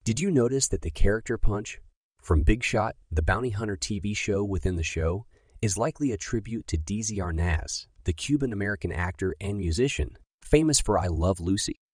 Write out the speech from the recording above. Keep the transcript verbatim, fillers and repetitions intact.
Did you notice that the character punch from Big Shot, the bounty hunter T V show within the show, is likely a tribute to D Z Arnaz, the Cuban-American actor and musician, famous for I Love Lucy?